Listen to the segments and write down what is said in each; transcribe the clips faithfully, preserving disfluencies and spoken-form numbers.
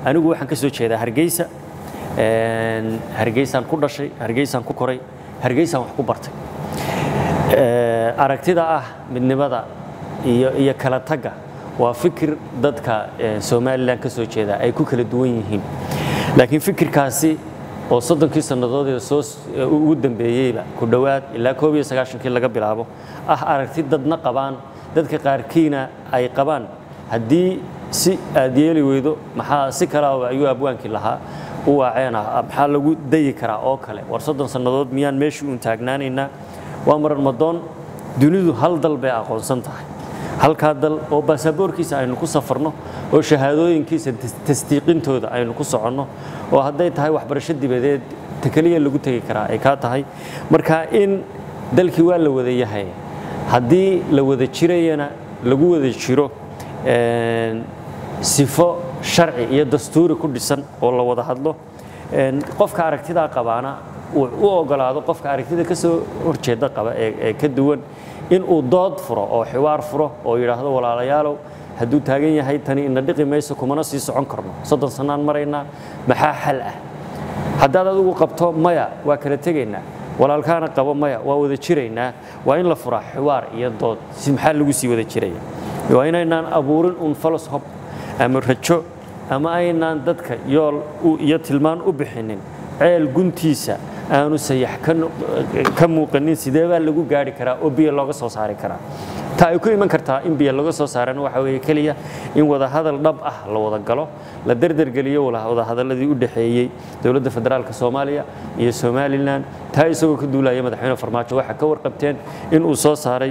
anigu waxaan ka soo jeedaa Hargeysa een Hargeysaan ku dhashay Hargeysaan ku koray Hargeysaan wax ku bartay ee aragtida ah midnimada iyo iyo kala taga waa fikir dadka Soomaaliland ka soo jeeda ay ku kala duwan yihiin laakiin fikirkaasi oo soddonkii sanadood ee soo ugu dambeeyayba ku dhawaad ilaa koob iyo sagaashan kii laga bilaabo ah aragti dadna qabaan dadka qaarkiina ay qabaan haddii si aad yeeli weydo maxaa si kala ah ayuu abwaankii lahaa u waaceen maxaa lagu dayi karaa oo kale war soddon sanadood miyaan meeshii u taagnaanayna waa maran madoon dunidu hal dal bay aqoonsan tahay halka dal oo baasaboorkiisa aynu ku safarno oo shahaadooyinkiisa tasdiiqintooda aynu ku soconno oo haday tahay waxbarasho dibadeed takaliya lagu tagi karaa ay ka tahay marka in dalkii waa la wada yahay hadii la wada jirayna lagu wada jiro een sifo sharci iyo dastuuri ku dhisan oo la wada hadlo een qofka aragtida qabaana uu u ogolaado qofka aragtida ka soo horjeeda qaba ee ka duwan in uu dood furo oo xiwaar furo oo yiraahdo walaalayaalow haduu taagan yahay tani in dhiqi mayso kumana sii socon karno soddon sanaan marayna maxaa xal ah hadaad adigu qabto maya waa kala tageynaa walaalkaana qabo maya waa wada jireynaa waa in la furo xiwaar iyo dood si maxaa lagu sii wada jireeyaa waa inaynaan abuurin un falos hob ama rajo ama aynaan dadka yool iyo tilmaan u bixinin ceel guntiisa aanu sayax ka muuqanin sidee baa lagu gaari karaa oo biyo looga soo saari karaa ta ay ku iman kartaa in biyo laga soo saarana waxa weeye kaliya in wada hadal dhab ah la wada galo la darder galiyo wada hadaladii u dhaxeeyay dawladda federaalka Soomaaliya iyo Somaliland ta isagoo ka duulaya madaxweyne Farmaajo waxa ka warqabteen in uu soo saaray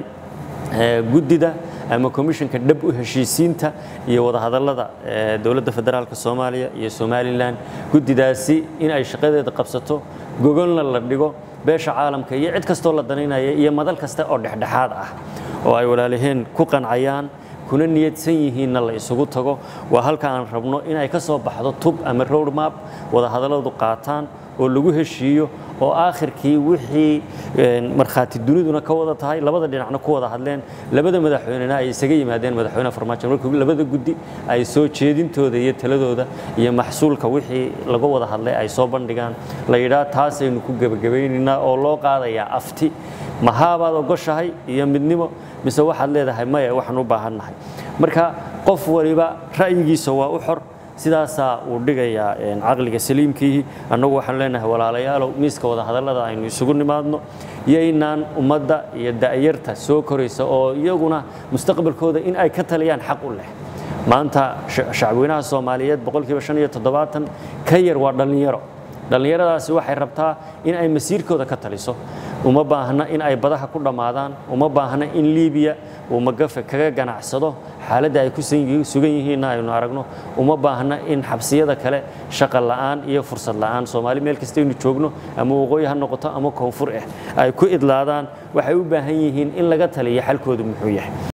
gudida ama commissionka dhab u heshiisiinta iyo wada hadalada dawladda federaalka Soomaaliya iyo Somaliland gudidaasi in ay shaqadeeda qabsato gogolna la dhigo beesha caalamka iyo cid kasta oo la danaynayo iyo madal kasta oo dhexdhexaad ah oo ay walaalaheen ku qancayaan kuna niyadsan yihiin la isugu tago waa halka aan rabno in ay ka soo baxdo tub ama road map wada hadaladu qaataan oo lagu heshiiyo oo aakhirkii wixii marxaati duniduna ka wada tahay labada dhinacna ku wada hadleen labada madaxweynena ay isaga yimaadeen madaxweyne Farmaajo markii labada gudi ay soo jeedintooda iyo taladooda iyo maxsuulka wixii laga wada hadlay ay soo bandhigaan la yiraahdo taas aynu ku gabagabeynaa oo loo qaadayaa afti mahaabad ogoshahay iyo midnimo mise waxaad leedahay maya waxaan u baahanahay marka qof waliba ra'yigiisa waa u xor sidaasa uu dhigayaa in aqliga saliimkii anagu waxaan leenahay walaalayaal miiska wada hadalada aynu isugu nimaadno yeynaan ummadda iyo daayirta soo koraysa oo iyaguna mustaqbalkooda in ay ka taliyaan xaq u leh maanta shacabweynaha Soomaaliyeed boqolkiiba shan iyo toddobaatan ka yar waa dhalinyaro dhalinyaradaasi waxay rabtaa in ay masiirkooda ka taliso uma baahna in ay badaha ku dhamaadaan uma baahna in Liibiya uu magafa kaga ganacsado xaaladda ay ku sugan yihiin aynu aragno uma baahna in xabsiyada kale shaqo la'aan iyo fursad la'aan Soomaali meel kasta inuu joogno ama waqooyi ha noqoto ama koonfur ah ay ku idlaadaan waxay u baahan yihiin in laga taliyo xalkoodu muxuu yahay